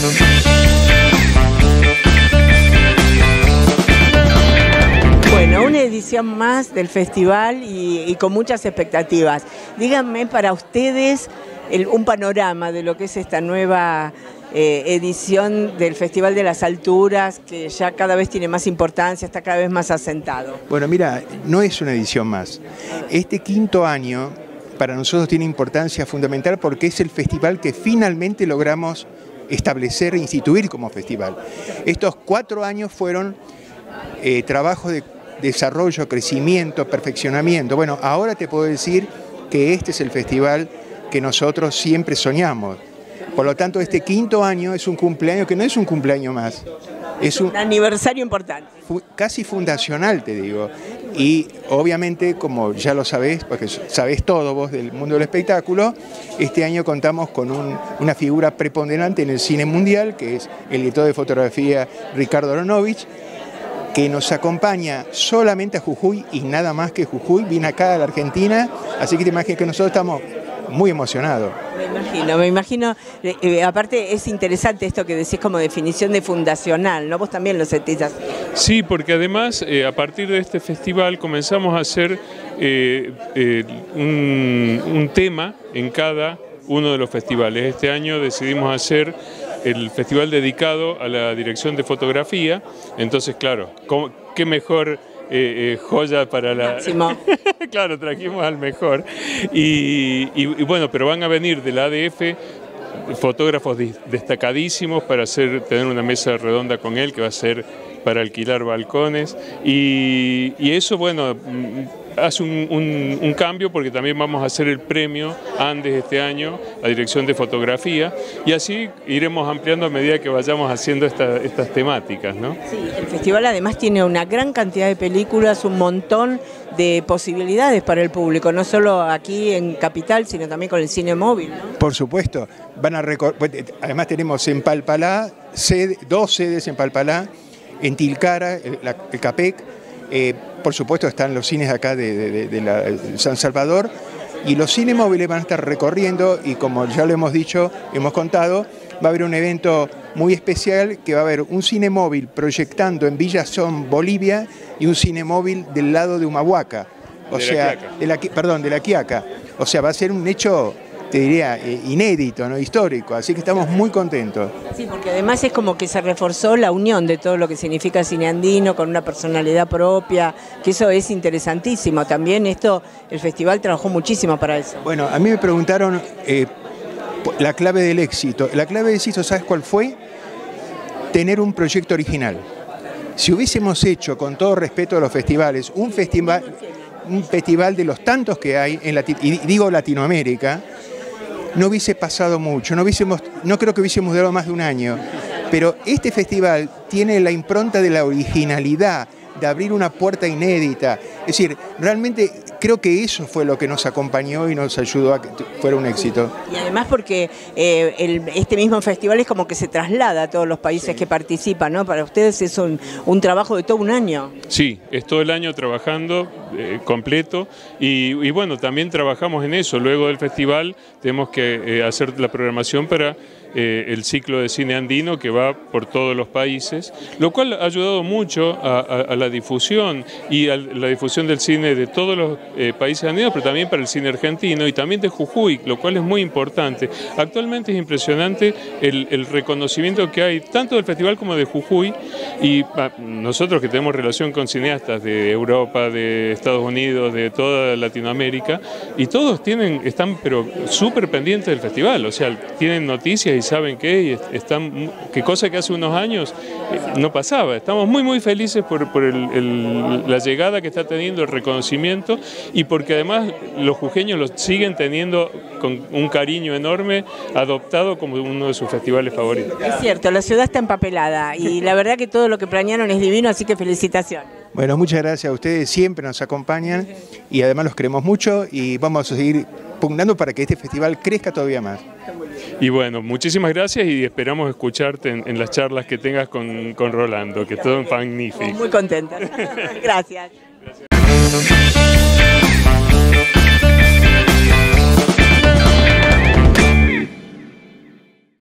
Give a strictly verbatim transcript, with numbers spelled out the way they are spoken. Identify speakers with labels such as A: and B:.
A: Bueno, una edición más del festival y, y con muchas expectativas. Díganme para ustedes el, un panorama de lo que es esta nueva eh, edición del Festival de las Alturas, que ya cada vez tiene más importancia, está cada vez más asentado.
B: Bueno, mira, no es una edición más. Este quinto año para nosotros tiene importancia fundamental porque es el festival que finalmente logramos establecer e instituir como festival. Estos cuatro años fueron eh, trabajos de desarrollo, crecimiento, perfeccionamiento. Bueno, ahora te puedo decir que este es el festival que nosotros siempre soñamos. Por lo tanto, este quinto año es un cumpleaños que no es un cumpleaños más. Es un,
A: un aniversario importante.
B: Fu, casi fundacional, te digo. Y obviamente, como ya lo sabés, porque sabés todo vos del mundo del espectáculo, este año contamos con un, una figura preponderante en el cine mundial, que es el director de fotografía Ricardo Aronovich, que nos acompaña solamente a Jujuy y nada más que Jujuy. Viene acá a la Argentina, así que te imaginas que nosotros estamos muy emocionados.
A: Me imagino, me imagino. Eh, eh, aparte es interesante esto que decís como definición de fundacional, ¿no? Vos también lo sentís así.
C: Sí, porque además eh, a partir de este festival comenzamos a hacer eh, eh, un, un tema en cada uno de los festivales. Este año decidimos hacer el festival dedicado a la dirección de fotografía, entonces claro, qué mejor eh, eh, joya para la...
A: Máximo.
C: Claro, trajimos al mejor. Y, y, y bueno, pero van a venir de la A D F fotógrafos destacadísimos para hacer, tener una mesa redonda con él que va a ser para alquilar balcones y, y eso, bueno, hace un, un, un cambio porque también vamos a hacer el premio Andes este año a dirección de fotografía y así iremos ampliando a medida que vayamos haciendo esta, estas temáticas, ¿no?
A: Sí, el festival además tiene una gran cantidad de películas, un montón de posibilidades para el público, no solo aquí en Capital, sino también con el cine móvil, ¿no?
B: Por supuesto, van a además tenemos en Palpalá, sede, dos sedes en Palpalá, en Tilcara, el, la, el CAPEC, eh, por supuesto están los cines acá de, de, de, la, de San Salvador, y los cines móviles van a estar recorriendo, y como ya lo hemos dicho, hemos contado, va a haber un evento muy especial, que va a haber un cine móvil proyectando en Villazón, Bolivia, y un cine móvil del lado de Humahuaca, o
C: de
B: sea,
C: la
B: de la, perdón, de la Quiaca, o sea, va a ser un hecho, te diría, inédito, ¿no? Histórico, así que estamos muy contentos.
A: Sí, porque además es como que se reforzó la unión de todo lo que significa cine andino, con una personalidad propia, que eso es interesantísimo. También esto, el festival trabajó muchísimo para eso.
B: Bueno, a mí me preguntaron eh, la clave del éxito. La clave del éxito, ¿sabes cuál fue? Tener un proyecto original. Si hubiésemos hecho, con todo respeto a los festivales, un festival, un festival de los tantos que hay, en Lati- y digo Latinoamérica, no hubiese pasado mucho, no, hubiésemos, no creo que hubiésemos durado más de un año, pero este festival tiene la impronta de la originalidad, de abrir una puerta inédita, es decir, realmente creo que eso fue lo que nos acompañó y nos ayudó a que fuera un éxito.
A: Y además porque eh, el, este mismo festival es como que se traslada a todos los países sí. que participan, ¿no? Para ustedes es un, un trabajo de todo un año.
C: Sí, es todo el año trabajando eh, completo y, y bueno, también trabajamos en eso. Luego del festival tenemos que eh, hacer la programación para eh, el ciclo de cine andino que va por todos los países, lo cual ha ayudado mucho a, a, a la difusión y a la difusión del cine de todos los eh, países andinos, pero también para el cine argentino y también de Jujuy, lo cual es muy importante. Actualmente es impresionante el, el reconocimiento que hay tanto del festival como de Jujuy y ah, nosotros que tenemos relación con cineastas de Europa, de Estados Unidos, de toda Latinoamérica y todos tienen, están pero súper pendientes del festival, o sea, tienen noticias y saben qué, y están, qué cosa que hace unos años eh, no pasaba. Estamos muy muy felices por, por el, el, la llegada que está teniendo, el reconocimiento y porque además los jujeños lo siguen teniendo con un cariño enorme, adoptado como uno de sus festivales favoritos.
A: Es cierto, la ciudad está empapelada y la verdad que todo lo que planearon es divino, así que felicitaciones.
B: Bueno, muchas gracias a ustedes, siempre nos acompañan y además los queremos mucho y vamos a seguir pugnando para que este festival crezca todavía más.
C: Y bueno, muchísimas gracias y esperamos escucharte en, en las charlas que tengas con, con Rolando, que todo es magnífico.
A: Muy contenta. Gracias.